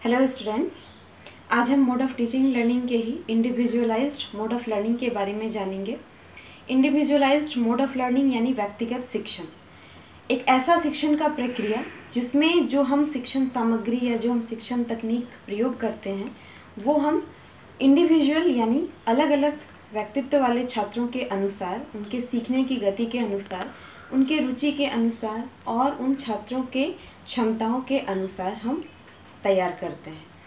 Hello students, आज हम mode of teaching learning के ही इंडिविजुअलाइज्ड मोड ऑफ़ लर्निंग के बारे में जानेंगे। इंडिविजुअलाइज्ड मोड ऑफ़ लर्निंग यानी व्यक्तिगत शिक्षण, एक ऐसा शिक्षण का प्रक्रिया जिसमें जो हम शिक्षण सामग्री या जो हम शिक्षण तकनीक प्रयोग करते हैं वो हम इंडिविजुअल यानी अलग अलग व्यक्तित्व वाले छात्रों के अनुसार, उनके सीखने की गति के अनुसार, उनके रुचि के अनुसार और उन छात्रों के क्षमताओं के अनुसार हम तैयार करते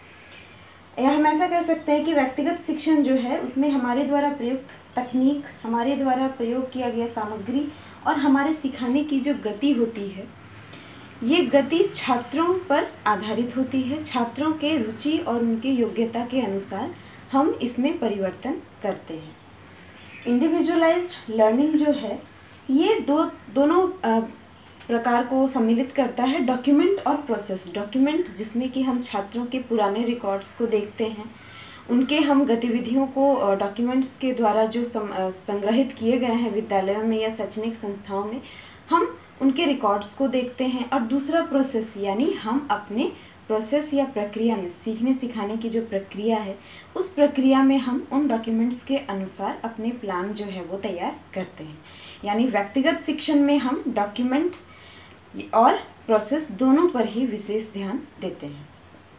हैं। या हम ऐसा कह सकते हैं कि व्यक्तिगत शिक्षण जो है उसमें हमारे द्वारा प्रयुक्त तकनीक, हमारे द्वारा प्रयोग किया गया सामग्री और हमारे सिखाने की जो गति होती है, ये गति छात्रों पर आधारित होती है। छात्रों के रुचि और उनके योग्यता के अनुसार हम इसमें परिवर्तन करते हैं। इंडिविजुअलाइज्ड लर्निंग जो है ये दोनों प्रकार को सम्मिलित करता है, डॉक्यूमेंट और प्रोसेस। डॉक्यूमेंट जिसमें कि हम छात्रों के पुराने रिकॉर्ड्स को देखते हैं, उनके हम गतिविधियों को डॉक्यूमेंट्स के द्वारा जो संग्रहित किए गए हैं विद्यालयों में या शैक्षणिक संस्थाओं में, हम उनके रिकॉर्ड्स को देखते हैं। और दूसरा प्रोसेस यानी हम अपने प्रोसेस या प्रक्रिया में, सीखने सिखाने की जो प्रक्रिया है उस प्रक्रिया में हम उन डॉक्यूमेंट्स के अनुसार अपने प्लान जो है वो तैयार करते हैं। यानी व्यक्तिगत शिक्षण में हम डॉक्यूमेंट और प्रोसेस दोनों पर ही विशेष ध्यान देते हैं।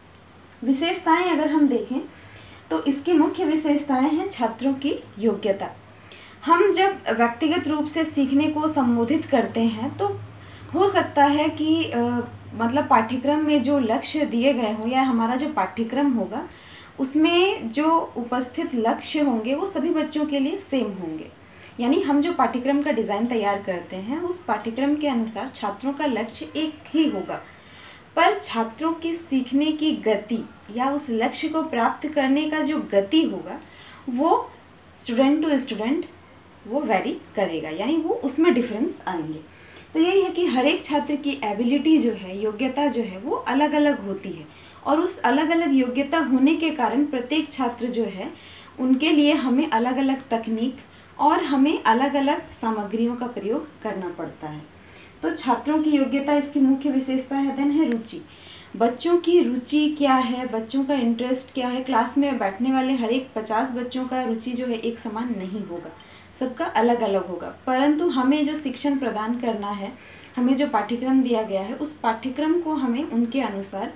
विशेषताएं अगर हम देखें तो इसकी मुख्य विशेषताएं हैं छात्रों की योग्यता। हम जब व्यक्तिगत रूप से सीखने को संबोधित करते हैं तो हो सकता है कि मतलब पाठ्यक्रम में जो लक्ष्य दिए गए हों या हमारा जो पाठ्यक्रम होगा उसमें जो उपस्थित लक्ष्य होंगे वो सभी बच्चों के लिए सेम होंगे। यानी हम जो पाठ्यक्रम का डिज़ाइन तैयार करते हैं उस पाठ्यक्रम के अनुसार छात्रों का लक्ष्य एक ही होगा, पर छात्रों की सीखने की गति या उस लक्ष्य को प्राप्त करने का जो गति होगा वो स्टूडेंट टू स्टूडेंट वो वैरी करेगा, यानी वो उसमें डिफरेंस आएंगे। तो यही है कि हर एक छात्र की एबिलिटी जो है, योग्यता जो है वो अलग अलग होती है और उस अलग अलग योग्यता होने के कारण प्रत्येक छात्र जो है उनके लिए हमें अलग अलग तकनीक और हमें अलग अलग सामग्रियों का प्रयोग करना पड़ता है। तो छात्रों की योग्यता इसकी मुख्य विशेषता है। देन है रुचि। बच्चों की रुचि क्या है, बच्चों का इंटरेस्ट क्या है। क्लास में बैठने वाले हर एक 50 बच्चों का रुचि जो है एक समान नहीं होगा, सबका अलग अलग होगा, परंतु हमें जो शिक्षण प्रदान करना है, हमें जो पाठ्यक्रम दिया गया है उस पाठ्यक्रम को हमें उनके अनुसार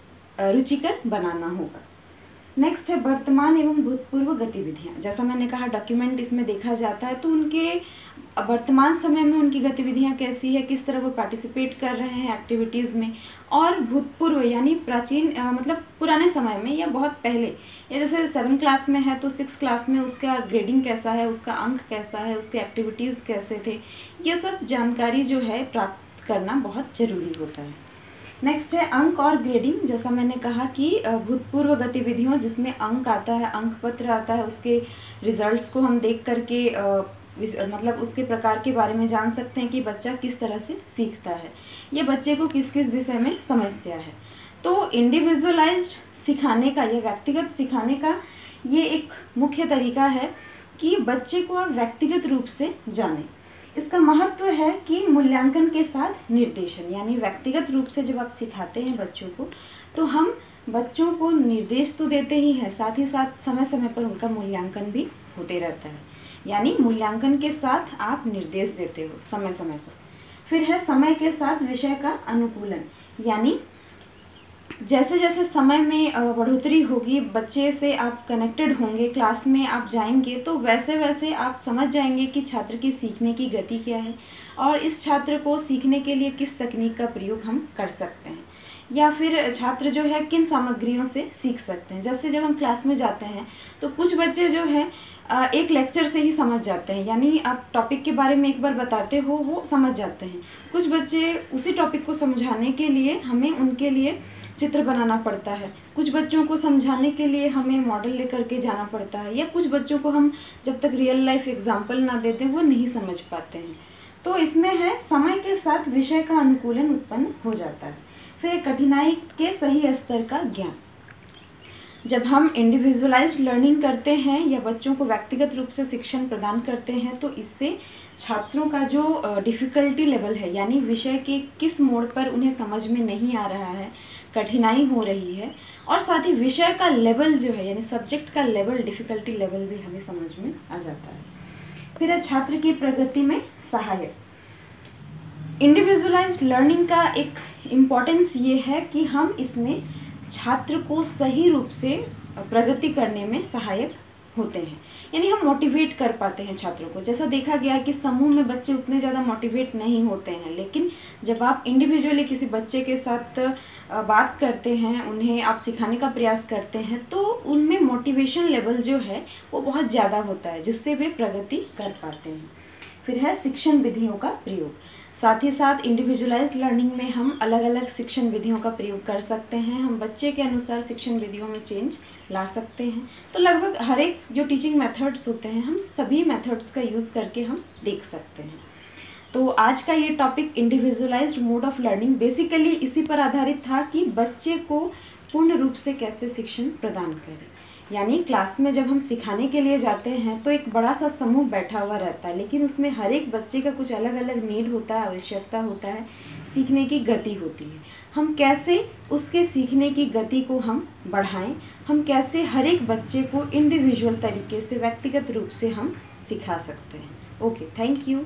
रुचिकर बनाना होगा। नेक्स्ट है वर्तमान एवं भूतपूर्व गतिविधियाँ। जैसा मैंने कहा डॉक्यूमेंट इसमें देखा जाता है तो उनके वर्तमान समय में उनकी गतिविधियाँ कैसी है, किस तरह वो पार्टिसिपेट कर रहे हैं एक्टिविटीज़ में, और भूतपूर्व यानी प्राचीन मतलब पुराने समय में या बहुत पहले, या जैसे 7 क्लास में है तो 6 क्लास में उसका ग्रेडिंग कैसा है, उसका अंक कैसा है, उसके एक्टिविटीज़ कैसे थे, ये सब जानकारी जो है प्राप्त करना बहुत ज़रूरी होता है। नेक्स्ट है अंक और ग्रेडिंग। जैसा मैंने कहा कि भूतपूर्व गतिविधियों जिसमें अंक आता है, अंक पत्र आता है, उसके रिजल्ट्स को हम देख करके मतलब उसके प्रकार के बारे में जान सकते हैं कि बच्चा किस तरह से सीखता है, ये बच्चे को किस किस विषय में समस्या है। तो इंडिविजुअलाइज्ड सिखाने का या व्यक्तिगत सिखाने का ये एक मुख्य तरीका है कि बच्चे को आप व्यक्तिगत रूप से जानें। इसका महत्व है कि मूल्यांकन के साथ निर्देशन, यानी व्यक्तिगत रूप से जब आप सिखाते हैं बच्चों को तो हम बच्चों को निर्देश तो देते ही हैं, साथ ही साथ समय समय पर उनका मूल्यांकन भी होते रहता है। यानी मूल्यांकन के साथ आप निर्देश देते हो समय समय पर। फिर है समय के साथ विषय का अनुकूलन, यानी जैसे जैसे समय में बढ़ोतरी होगी, बच्चे से आप कनेक्टेड होंगे, क्लास में आप जाएंगे तो वैसे वैसे आप समझ जाएंगे कि छात्र की सीखने की गति क्या है और इस छात्र को सीखने के लिए किस तकनीक का प्रयोग हम कर सकते हैं, या फिर छात्र जो है किन सामग्रियों से सीख सकते हैं। जैसे जब हम क्लास में जाते हैं तो कुछ बच्चे जो है एक लेक्चर से ही समझ जाते हैं, यानी आप टॉपिक के बारे में एक बार बताते हो वो समझ जाते हैं। कुछ बच्चे उसी टॉपिक को समझाने के लिए हमें उनके लिए चित्र बनाना पड़ता है, कुछ बच्चों को समझाने के लिए हमें मॉडल लेकर के जाना पड़ता है, या कुछ बच्चों को हम जब तक रियल लाइफ एग्जाम्पल ना देते वो नहीं समझ पाते हैं। तो इसमें है समय के साथ विषय का अनुकूलन उत्पन्न हो जाता है। फिर कठिनाई के सही स्तर का ज्ञान। जब हम इंडिविजुअलाइज्ड लर्निंग करते हैं या बच्चों को व्यक्तिगत रूप से शिक्षण प्रदान करते हैं तो इससे छात्रों का जो डिफ़िकल्टी लेवल है, यानी विषय के किस मोड़ पर उन्हें समझ में नहीं आ रहा है, कठिनाई हो रही है, और साथ ही विषय का लेवल जो है यानी सब्जेक्ट का लेवल, डिफ़िकल्टी लेवल भी हमें समझ में आ जाता है। फिर है छात्र की प्रगति में सहायक। इंडिविजुअलाइज्ड लर्निंग का एक इम्पॉर्टेंस ये है कि हम इसमें छात्र को सही रूप से प्रगति करने में सहायक होते हैं, यानी हम मोटिवेट कर पाते हैं छात्रों को। जैसा देखा गया कि समूह में बच्चे उतने ज़्यादा मोटिवेट नहीं होते हैं, लेकिन जब आप इंडिविजुअली किसी बच्चे के साथ बात करते हैं, उन्हें आप सिखाने का प्रयास करते हैं, तो उनमें मोटिवेशन लेवल जो है वो बहुत ज़्यादा होता है, जिससे वे प्रगति कर पाते हैं। फिर है शिक्षण विधियों का प्रयोग। साथ ही साथ इंडिविजुअलाइज्ड लर्निंग में हम अलग अलग शिक्षण विधियों का प्रयोग कर सकते हैं। हम बच्चे के अनुसार शिक्षण विधियों में चेंज ला सकते हैं। तो लगभग हर एक जो टीचिंग मेथड्स होते हैं, हम सभी मेथड्स का यूज़ करके हम देख सकते हैं। तो आज का ये topic individualised mode of learning basically इसी पर आधारित था कि बच्चे को पूर्ण रूप से कैसे शिक्षण प्रदान करें। यानी क्लास में जब हम सिखाने के लिए जाते हैं तो एक बड़ा सा समूह बैठा हुआ रहता है, लेकिन उसमें हर एक बच्चे का कुछ अलग अलग नीड होता है, आवश्यकता होता है, सीखने की गति होती है। हम कैसे उसके सीखने की गति को हम बढ़ाएं, हम कैसे हर एक बच्चे को इंडिविजुअल तरीके से, व्यक्तिगत रूप से हम सिखा सकते हैं। Okay, thank you.